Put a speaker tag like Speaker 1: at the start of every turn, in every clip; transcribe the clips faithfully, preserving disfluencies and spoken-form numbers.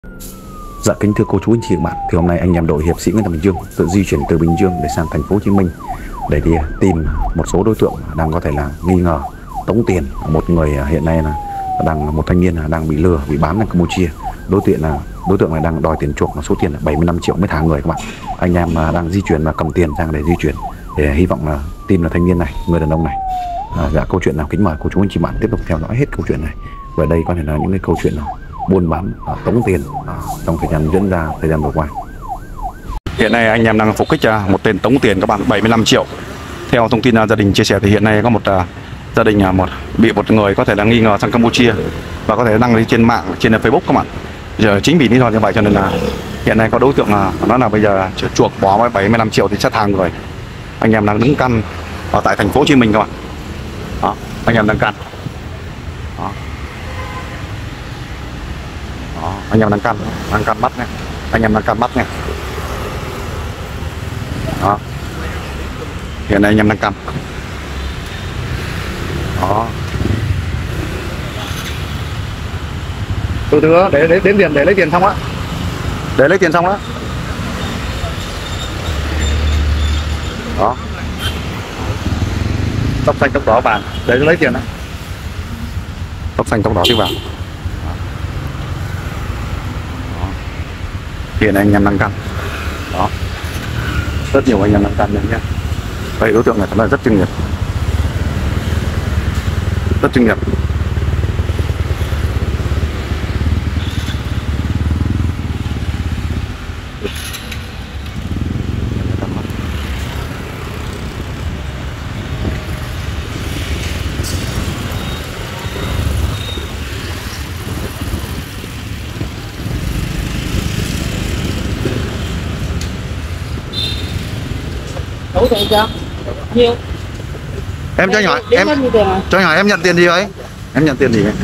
Speaker 1: Dạ kính thưa cô chú anh chị và bạn, thì hôm nay anh em đội hiệp sĩ Nguyễn Văn Bình Dương tự di chuyển từ Bình Dương để sang thành phố Hồ Chí Minh để đi tìm một số đối tượng đang có thể là nghi ngờ tống tiền một người hiện nay là đang một thanh niên đang bị lừa, bị bán sang Campuchia. Đối tượng là đối tượng này đang đòi tiền chuộc là số tiền là bảy mươi lăm triệu mới thả người các bạn. Anh em đang di chuyển và cầm tiền sang để di chuyển để hy vọng là tìm là thanh niên này, người đàn ông này. À, dạ câu chuyện nào kính mời cô chú anh chị bạn tiếp tục theo dõi hết câu chuyện này. Và đây có thể là những cái câu chuyện nào buôn bán à, tống tiền à, trong thời gian diễn ra thời gian vừa qua. Hiện nay anh em đang phục kích uh, một tên tống tiền các bạn, bảy mươi lăm triệu. Theo thông tin uh, gia đình chia sẻ thì hiện nay có một uh, gia đình uh, một bị một người có thể là nghi ngờ sang Campuchia và có thể đăng lên trên mạng, trên Facebook các bạn. Giờ chính vì lý do như vậy cho nên là hiện nay có đối tượng uh, nói là bây giờ chuộc bỏ bảy mươi lăm triệu thì sẽ thả người. Anh em đang đứng căn ở tại thành phố Hồ Chí Minh các bạn. Đó, anh em đang căn. Đó. Đó, anh em đang căn, đang căn bắt nha, anh em đang căn bắt nha. Đó, hiện nay anh em đang căn. Đó, từ từ để để đến tiền để lấy tiền xong á, để lấy tiền xong đó. Đó, tóc xanh tóc đỏ vàng để lấy tiền đó, tóc xanh tóc đỏ tiếp vàng. Hiện anh em đang căn. Đó, rất nhiều anh em đang căn nhé. Đây đối tượng này thật là rất chuyên nghiệp, rất chuyên nghiệp.
Speaker 2: Đủ tiền chưa? Nhiêu?
Speaker 1: Em cho nhỏ em cho nhỏ em nhận tiền gì vậy? Em nhận tiền gì vậy?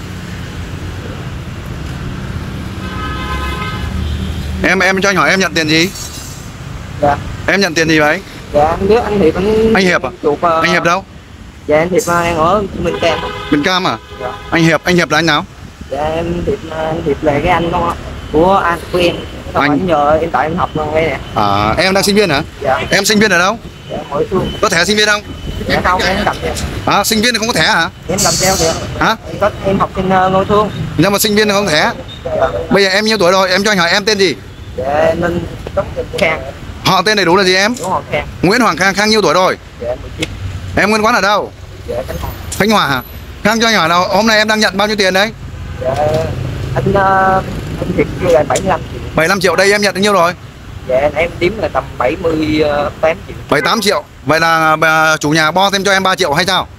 Speaker 1: Em em cho nhỏ em nhận tiền gì?
Speaker 2: Dạ.
Speaker 1: Em nhận tiền gì vậy?
Speaker 2: Dạ anh biết anh Hiệp anh.
Speaker 1: Anh Hiệp à?
Speaker 2: Chuột, uh...
Speaker 1: Anh Hiệp đâu?
Speaker 2: Dạ anh Hiệp đang ở Bình Cam.
Speaker 1: Bình Cam à?
Speaker 2: Dạ.
Speaker 1: Anh Hiệp, anh Hiệp là anh nào?
Speaker 2: Dạ em Hiệp, anh Hiệp là cái anh đó, của anh của em. Anh... anh nhờ em tại em học luôn đây nè.
Speaker 1: À, em đang sinh viên hả?
Speaker 2: Dạ.
Speaker 1: Em sinh viên ở đâu?
Speaker 2: Dạ, mỗi xuông.
Speaker 1: Có thẻ sinh viên không?
Speaker 2: Dạ không, em cầm theo.
Speaker 1: À, sinh viên thì không có thẻ hả?
Speaker 2: Em cầm theo kìa.
Speaker 1: Hả?
Speaker 2: Em có em học trên uh, Ngôi Thương.
Speaker 1: Nhưng mà sinh viên thì không có thẻ.
Speaker 2: Dạ.
Speaker 1: Bây giờ em nhiêu tuổi rồi? Em cho hỏi em tên gì?
Speaker 2: Dạ em Ninh Khang.
Speaker 1: Họ tên đầy đủ là gì em?
Speaker 2: Nguyễn Hoàng Khang.
Speaker 1: Nguyễn Hoàng Khang. Khang nhiêu tuổi rồi?
Speaker 2: Dạ mười chín.
Speaker 1: Em nguyên quán ở đâu?
Speaker 2: Dạ Khánh Hòa.
Speaker 1: Khánh Hòa hả? Khang cho nhỏ nào hôm nay em đang nhận bao nhiêu tiền đấy?
Speaker 2: Dạ anh uh, anh Hiệp kêu là bảy mươi lăm triệu.
Speaker 1: bảy mươi lăm triệu, đây em nhận được nhiêu rồi?
Speaker 2: Dạ em đếm là tầm bảy mươi tám triệu.
Speaker 1: bảy mươi tám triệu. Vậy là bà, chủ nhà bo thêm cho em ba triệu hay sao?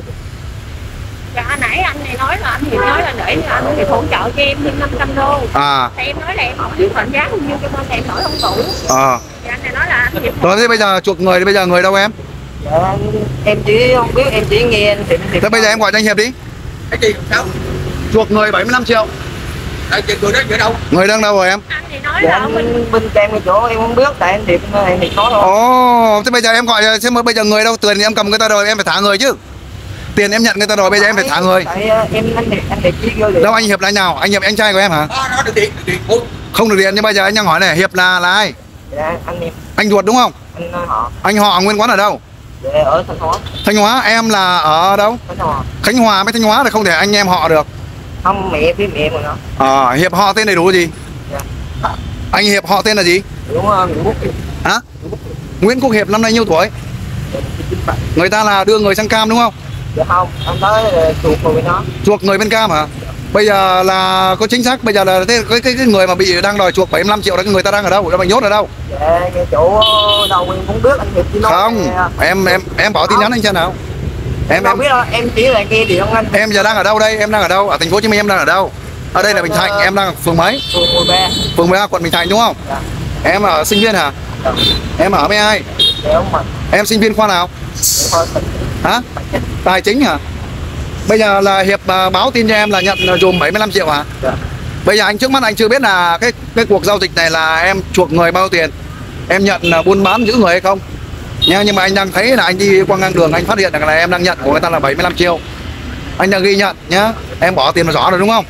Speaker 3: Dạ nãy anh này nói là anh Hiệp nói là để anh Hiệp hỗ trợ cho em thêm năm trăm đô.
Speaker 1: À.
Speaker 3: Thì em nói là em không biết mệnh giá bao nhiêu cho nên em hỏi không đủ.
Speaker 1: Ờ.
Speaker 3: Dạ anh này nói là anh Hiệp.
Speaker 1: Rồi thế bây giờ chuộc người thì bây giờ người đâu em?
Speaker 2: Dạ em chỉ không biết, em chỉ nghe anh Hiệp.
Speaker 1: Thế bây giờ em gọi cho anh Hiệp đi.
Speaker 4: Cái gì sao?
Speaker 1: Chuộc người bảy mươi lăm triệu.
Speaker 4: Đây người đó ở đâu?
Speaker 1: Người đang đâu rồi em?
Speaker 3: Anh này nói
Speaker 2: Dạ
Speaker 3: là ở
Speaker 2: bên bên Cam cái chỗ em không biết, tại anh Hiệp anh Hiệp nói thôi.
Speaker 1: Ồ, thế bây giờ em gọi thế mà bây giờ người đâu? Tiền thì em cầm người ta rồi em phải thả người chứ. Tiền em nhận người ta rồi bây giờ em phải thả người.
Speaker 2: Tại em anh Hiệp anh Hiệp chỉ vô được.
Speaker 1: Đâu anh Hiệp là anh nào? Anh Hiệp anh trai của em hả?
Speaker 4: À, nó được điện, được điện không?
Speaker 1: Không được điện, nhưng bây giờ anh đang hỏi này, Hiệp là là ai?
Speaker 2: Dạ anh Hiệp.
Speaker 1: Anh ruột đúng không?
Speaker 2: Anh họ.
Speaker 1: Anh họ nguyên quán ở đâu?
Speaker 2: Dạ ở Thanh Hóa.
Speaker 1: Thanh Hóa, em là ở đâu?
Speaker 2: Thanh Hóa.
Speaker 1: Khánh Hòa với Thanh Hóa thì không thể anh em họ được.
Speaker 2: Không, mẹ với mẹ mà nó.
Speaker 1: Ờ, à, Hiệp họ tên đầy đủ là gì?
Speaker 2: Dạ.
Speaker 1: Anh Hiệp họ tên là gì?
Speaker 2: Đúng không? Nguyễn Quốc Hiệp.
Speaker 1: Hả? Nguyễn Quốc Hiệp năm nay nhiêu tuổi? Người ta là đưa người sang Cam đúng không?
Speaker 2: Dạ không, anh nói là chuột người nó.
Speaker 1: Chuộc người bên Cam hả? Bây giờ là có chính xác, bây giờ là cái cái, cái người mà bị đang đòi chuộc bảy mươi lăm triệu đó, cái người ta đang ở đâu? Đang bị nhốt ở đâu?
Speaker 2: Dạ, cái chỗ đâu em không biết, anh Hiệp chỉ nói.
Speaker 1: Không,
Speaker 2: là...
Speaker 1: em em em bảo tin nhắn anh xem nào.
Speaker 2: Em không biết đâu, em chỉ là nghe điện anh.
Speaker 1: Em giờ đang ở đâu đây? Em đang ở đâu? Ở thành phố Hồ Chí Minh em đang ở đâu? Ở đây là Bình Thạnh, em đang ở phường mấy?
Speaker 2: Phường mười ba.
Speaker 1: Phường mười ba quận Bình Thạnh đúng không?
Speaker 2: Dạ.
Speaker 1: Em ở sinh viên hả?
Speaker 2: Dạ.
Speaker 1: Em ở với ai?
Speaker 2: Dạ không mà.
Speaker 1: Em sinh viên khoa nào?
Speaker 2: Dạ,
Speaker 1: hả? Tài chính hả? Bây giờ là Hiệp uh, báo tin cho em là nhận dùm bảy mươi lăm triệu hả?
Speaker 2: Dạ.
Speaker 1: Bây giờ anh trước mắt anh chưa biết là cái cái cuộc giao dịch này là em chuộc người bao nhiêu tiền, em nhận là buôn bán giữ người hay không nha. Nhưng mà anh đang thấy là anh đi qua ngang đường anh phát hiện rằng là em đang nhận của người ta là bảy mươi lăm triệu, anh đang ghi nhận nhá. Em bỏ tiền vào giỏ rồi đúng không?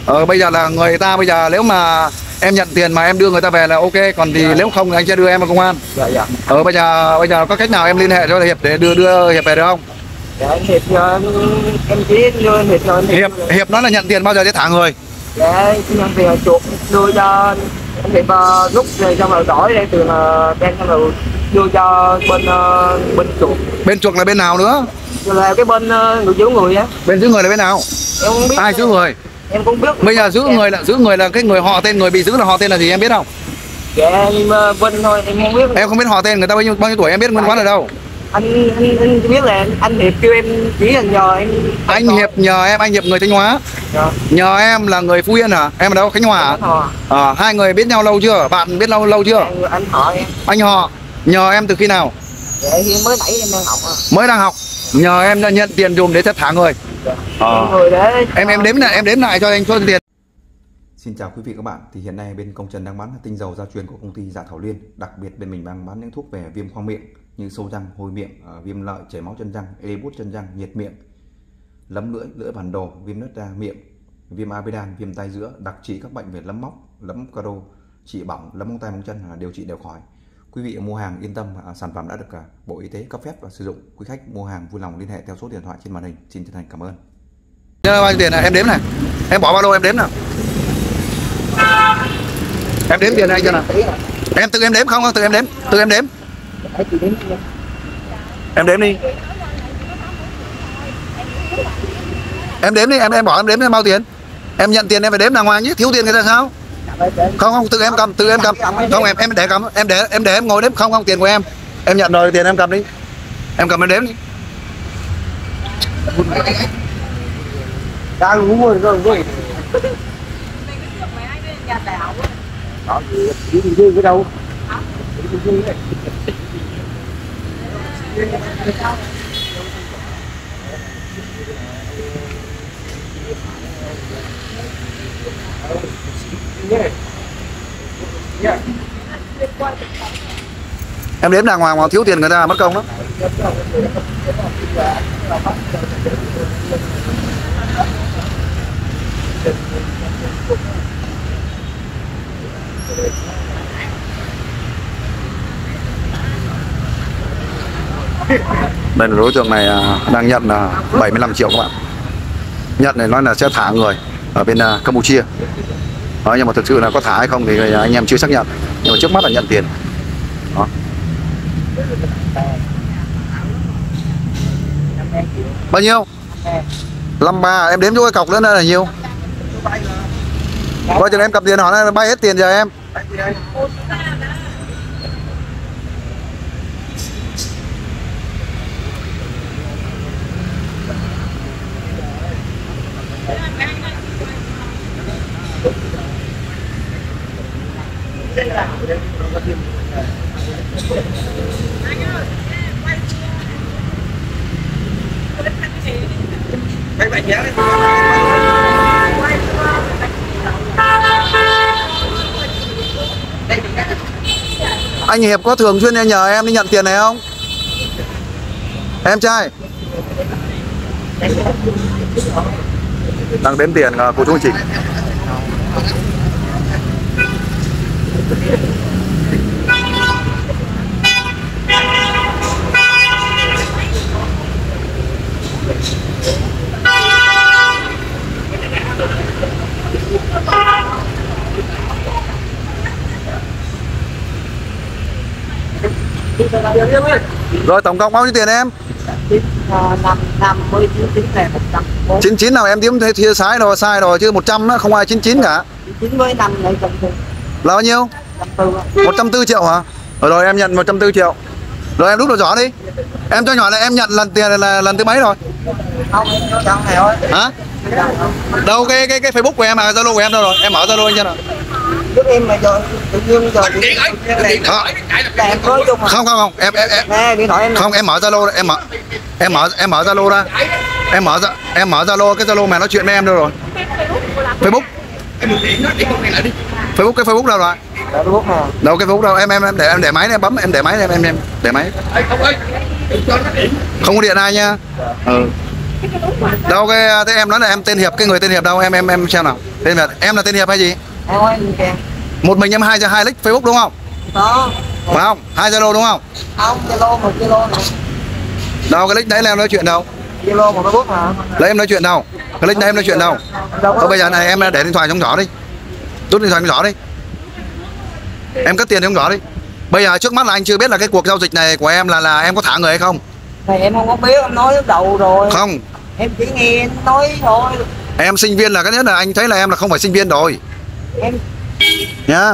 Speaker 5: Ờ, bây giờ là người ta bây giờ nếu mà em nhận tiền mà em đưa người ta về là ok, còn thì nếu không thì anh sẽ đưa em vào công an.
Speaker 2: Dạ dạ.
Speaker 5: Ờ, bây giờ bây giờ có cách nào em liên hệ cho Hiệp để đưa đưa Hiệp về được không?
Speaker 2: Dạ anh Hiệp cho em, em chỉ đưa anh Hiệp cho anh
Speaker 5: Hiệp Hiệp nói là nhận tiền bao giờ để thả người.
Speaker 2: Dạ nhận tiền chuột đưa cho anh Hiệp uh, rút rồi xong rồi đổi đây từ uh, đen xong rồi đưa cho bên uh, bên chuột.
Speaker 5: Bên chuột là bên nào nữa?
Speaker 2: Là cái bên uh, người giữ người á.
Speaker 5: Bên giữ người là bên nào?
Speaker 2: Em không biết.
Speaker 5: Ai giữ người?
Speaker 2: Em cũng biết.
Speaker 5: Bây giờ giữ em... người là giữ người là cái người họ tên, người bị giữ là họ tên là gì em biết không?
Speaker 2: Dạ em uh, Vinh thôi, em không biết.
Speaker 5: Em không biết họ tên người ta bao nhiêu bao nhiêu tuổi, em biết nguyên quán ở đâu?
Speaker 2: Anh anh anh biết là anh Hiệp kêu em chỉ là nhờ em.
Speaker 5: Anh Hiệp nhờ em, anh Hiệp người Thanh Hóa.
Speaker 2: Dạ.
Speaker 5: Nhờ em là người Phú Yên hả? Em ở đâu? Khánh Hòa hả? À, hai người biết nhau lâu chưa? Bạn biết lâu lâu chưa?
Speaker 2: Anh, anh họ em.
Speaker 5: Anh họ. Nhờ em từ khi nào?
Speaker 2: Dạ em mới nãy em đang học à.
Speaker 5: Mới đang học. Nhờ em nhận tiền dùm để thả người.
Speaker 2: Dạ. À. Người để...
Speaker 5: Em em đếm lại, em đếm lại cho anh số tiền.
Speaker 1: Xin chào quý vị các bạn. Thì hiện nay bên Công Trần đang bán tinh dầu gia truyền của công ty Dạ Thảo Liên. Đặc biệt bên mình đang bán những thuốc về viêm khoang miệng như sâu răng, hôi miệng, viêm lợi, chảy máu chân răng, ê bút chân răng, nhiệt miệng, lấm lưỡi, lưỡi bản đồ, viêm nứt da miệng, viêm amidan, viêm tai giữa, đặc trị các bệnh về lấm móc, lấm caro, trị bỏng, lấm móng tay móng chân, điều trị đều khỏi. Quý vị mua hàng yên tâm, sản phẩm đã được Bộ Y tế cấp phép và sử dụng. Quý khách mua hàng vui lòng liên hệ theo số điện thoại trên màn hình. Xin chân thành cảm ơn.
Speaker 5: Bao nhiêu tiền này? Em đếm này. Em bỏ ba lô em đếm nào. Em đếm tiền này cho nào. Em tự em đếm không? Tự em đếm. Tự em đếm. Em đếm đi. Em đếm đi, em em bỏ em đếm em bao tiền. Em nhận tiền em phải đếm đàng hoàng chứ, thiếu tiền người ta sao? Không không, tự em cầm, tự em cầm. Không em em để cầm, em để em để em ngồi đếm không không tiền của em. Em nhận rồi tiền em cầm đi. Em cầm em đếm đi.
Speaker 2: Đang ngủ rồi rồi rồi. Đó thì đi đi cái đâu?
Speaker 5: Em đếm đàng hoàng mà thiếu tiền người ta mất công lắm. Đây là đối tượng này đang nhận là bảy mươi lăm triệu các bạn. Nhận này nói là sẽ thả người ở bên Campuchia. Đó, nhưng mà thực sự là có thả hay không thì anh em chưa xác nhận. Nhưng mà trước mắt là nhận tiền. Đó. Bao nhiêu? năm ba. Em đếm cho cái cọc nữa là nhiêu? Coi chừng em cầm tiền họ nó bay hết tiền giờ em. Anh Hiệp có thường xuyên nhờ em đi nhận tiền này không? Em trai đang đếm tiền cô chú anh chị. Rồi tổng cộng bao nhiêu tiền em? chín chín nào em đếm chia sai rồi, sai rồi chứ một trăm đó không ai chín chín cả.
Speaker 2: chín với năm này cộng
Speaker 5: là bao nhiêu? một trăm tư triệu hả? Rồi, rồi em nhận một trăm tư triệu. Rồi em đút vào giỏ đi. Em cho nhỏ này em nhận lần tiền là lần thứ mấy rồi?
Speaker 2: Không, em cho chọn này thôi.
Speaker 5: Hả? Đâu cái cái cái Facebook của em à, Zalo của em đâu rồi? Em mở Zalo anh cho nào.
Speaker 2: Giúp em mà giờ tự nhiên giờ điện em nói chung
Speaker 5: không không không em em, em
Speaker 2: nè, điện thoại em
Speaker 5: không em mở Zalo em mở em mở em mở Zalo ra. Em mở em mở Zalo cái Zalo mà nói chuyện với em đâu rồi? Facebook. Facebook cái Facebook đâu rồi?
Speaker 2: Facebook hả?
Speaker 5: Đâu cái Facebook đâu? Em em em để em để máy này, bấm em để máy này, em em để máy. Không có điện ai nha. Ừ. Đâu cái thế em nói là em tên Hiệp, cái người tên Hiệp đâu? Em em em xem nào. Tên Việt. Em là tên Hiệp hay gì?
Speaker 2: Em ơi, kìa.
Speaker 5: Một mình em hai cho hai nick Facebook đúng không?
Speaker 2: Đó.
Speaker 5: Phải không? Hai Zalo đúng không?
Speaker 2: Không, Zalo một Zalo này.
Speaker 5: Đâu cái nick đấy là em nói chuyện đâu?
Speaker 2: Zalo một Facebook hả?
Speaker 5: Lấy em nói chuyện đâu? Cái nick đấy em nói chuyện đâu? Thôi bây giờ này em để điện thoại trong giỏ đi. Rút điện thoại trong giỏ đi. Em cất tiền trong giỏ đi. Bây giờ trước mắt là anh chưa biết là cái cuộc giao dịch này của em là là em có thả người hay không?
Speaker 2: Này em không có biết, em nói lúc đầu rồi.
Speaker 5: Không.
Speaker 2: Em chỉ nghe anh nói thôi.
Speaker 5: Em sinh viên là cái nhất là anh thấy là em là không phải sinh viên rồi.
Speaker 2: Em
Speaker 5: Nhá.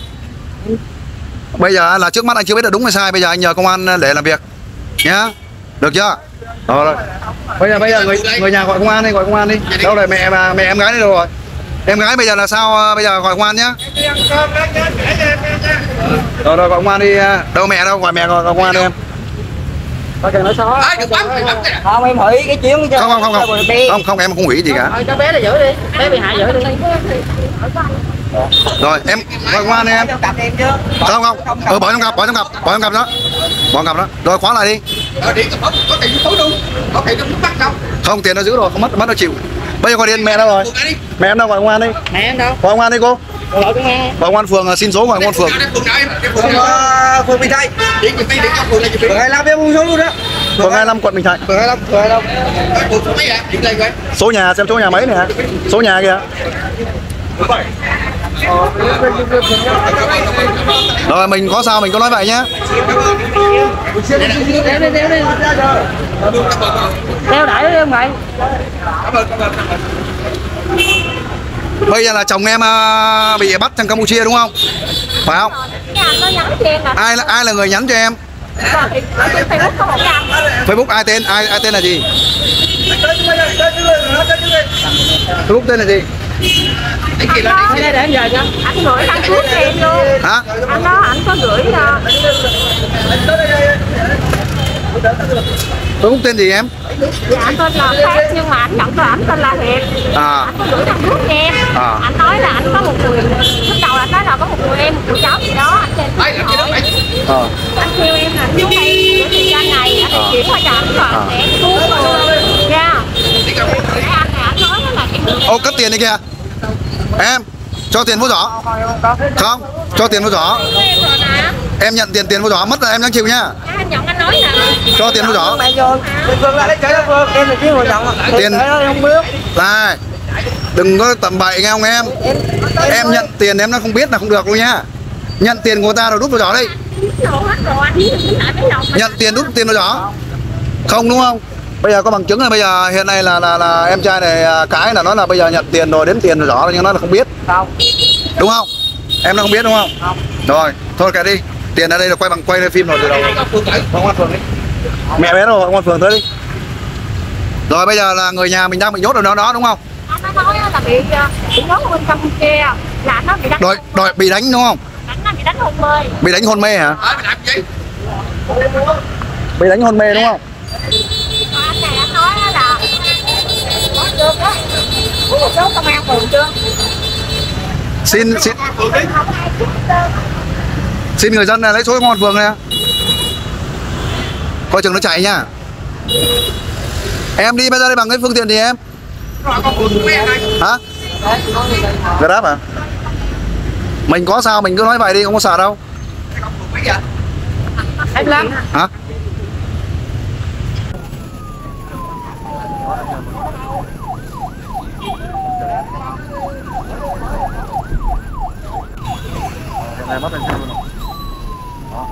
Speaker 5: Bây giờ là trước mắt anh chưa biết là đúng hay sai, bây giờ anh nhờ công an để làm việc. Nhá. Được chưa? Đó rồi. Bây giờ bây giờ người người nhà gọi công an đi, gọi công an đi. Đâu rồi mẹ bà mẹ em gái đi đâu rồi? Em gái bây giờ là sao? Bây giờ gọi công an nhá. Rồi rồi gọi công an đi. Đâu mẹ đâu, gọi mẹ gọi, gọi công an đi em.
Speaker 2: Coi chừng nó xóa.
Speaker 4: Ai được bắn thì bắn cái
Speaker 2: Không, em hủy cái chuyến cho.
Speaker 5: Không không không không. Không không em không hủy gì cả.
Speaker 3: Thôi cho bé này giữ đi, bé bị hại giữ đi.
Speaker 5: Rồi em gọi công an đi em.
Speaker 2: Trong cặp em chứ.
Speaker 5: Không không. Ừ bỏ trong cặp, bỏ trong cặp, bỏ trong cặp đó. Bỏ trong cặp đó. Rồi khóa lại đi.
Speaker 4: Rồi điện có có tiền tối luôn. Có tiền nó bắt đâu.
Speaker 5: Không tiền nó giữ rồi, không mất mất nó chịu. Bây giờ gọi điện mẹ đâu rồi? Mẹ em đâu, gọi công an đi.
Speaker 3: Mẹ em đâu?
Speaker 5: Gọi công an đi cô.
Speaker 3: Gọi công an.
Speaker 5: Gọi công an phường, xin số gọi công an phường.
Speaker 4: Phường nào em? Phường
Speaker 2: Phường
Speaker 4: nào?
Speaker 2: Phường Bình Thạnh.
Speaker 4: Điện giùm đi, điện cho phường này giùm đi.
Speaker 2: Phường hai mươi lăm em không số luôn đó.
Speaker 5: Phường hai mươi lăm quận Bình Thạnh.
Speaker 2: Phường hai mươi lăm, phường hai mươi lăm.
Speaker 4: Phường số mấy ạ? Điện lên coi.
Speaker 5: Số nhà xem số nhà mấy nè. Số nhà kìa. Rồi mình có sao mình có nói vậy nhá.
Speaker 3: Đeo đi, đeo đi. Đeo đẩy đi em vậy.
Speaker 4: Cảm ơn, cảm ơn, cảm ơn.
Speaker 5: Bây giờ là chồng em uh, bị bắt sang Campuchia đúng không? Phải không?
Speaker 3: Cái anh nó nhắn cho em là
Speaker 5: Ai là ai là người nhắn cho em?
Speaker 3: Facebook có một cái anh.
Speaker 5: Facebook ai tên ai ai tên là gì? Facebook tên là gì?
Speaker 3: Anh đó, đây để em về cho. Anh gửi căn cước cho em luôn.
Speaker 5: Hả?
Speaker 3: Anh đó anh có gửi uh,
Speaker 5: Facebook tên gì em?
Speaker 3: dạ anh tên là khác nhưng mà anh nhận cho anh tên là Hiệp.
Speaker 5: À.
Speaker 3: Anh có gửi căn cước cho em.
Speaker 5: À.
Speaker 3: Anh nói là anh có một người, lúc đầu là anh nói là có một người em, một cô cháu gì đó anh trên
Speaker 4: Ai làm gì đó mày?
Speaker 5: Ờ.
Speaker 3: anh kêu em là xuống đây để thời gian này anh à. chuyển qua cho anh rồi anh sẽ cứu người nha. Để anh này anh nói là em.
Speaker 5: Ô cất tiền đi kìa. Em cho tiền vô giỏ. Không, cho tiền vô giỏ.
Speaker 3: Em rồi nè.
Speaker 5: Em nhận tiền tiền vô giỏ mất là em đang chịu nhá.
Speaker 3: Anh nhận anh nói là
Speaker 5: Cho tiền vô giỏ.
Speaker 2: Mẹ vô. Phường lại lấy chở Phường, em là chứ hồi nhận.
Speaker 5: Tiền
Speaker 2: không biết.
Speaker 5: Này, đừng có tầm bậy nghe không em. Em nhận tiền em nó không biết là không được luôn nhá. Nhận tiền của người ta rồi đút vào giỏ đi.
Speaker 3: đồ hết rồi anh tính lại mấy đồng.
Speaker 5: Nhận tiền đút tiền vào giỏ. Không đúng không? Bây giờ có bằng chứng là bây giờ hiện nay là là, là em trai này cái là nói là bây giờ nhận tiền rồi đếm tiền rồi giỏ nhưng nó là không biết.
Speaker 2: Không.
Speaker 5: Đúng không? Em nó không biết đúng không?
Speaker 2: Không.
Speaker 5: Rồi, thôi kệ đi. Tiền ở đây là quay bằng quay phim rồi từ đầu.
Speaker 4: Phường lại.
Speaker 5: Công an phường đi. Mẹ bé rồi, công an phường tới đi. Rồi bây giờ là người nhà mình đang bị nhốt ở đó đó đúng không?
Speaker 3: Anh nó nói là bị bị nhốt ở bên Campuchia là anh nó bị đánh.
Speaker 5: Đòi đòi bị đánh đúng không?
Speaker 3: Đánh anh bị đánh hôn mê.
Speaker 5: Bị đánh hôn mê hả?
Speaker 4: Ai mày làm gì?
Speaker 5: Bị đánh hôn mê đúng không?
Speaker 3: Còn anh này anh nói là có chưa đó. Có một số công an phường chưa?
Speaker 5: Xin xin
Speaker 4: Phường đi.
Speaker 3: Không ai biết tên.
Speaker 5: xin người dân này lấy số công an phường này. Coi chừng nó chạy nhá. Em đi bây giờ đi bằng cái phương tiện gì em?
Speaker 4: Rồi con phường số mấy anh ơi?
Speaker 5: Hả? Grab à? Mình có sao mình cứ nói vậy đi, không có sợ đâu.
Speaker 4: Con phường mấy vậy?
Speaker 3: Em lắm.
Speaker 5: Hả? Này bắt lên xe luôn. Đó.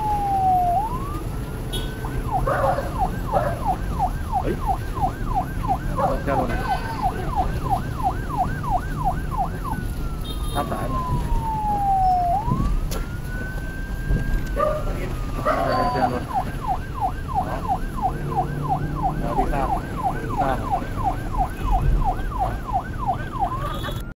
Speaker 5: Ấy. Bắt xe luôn này. Tháp tải này.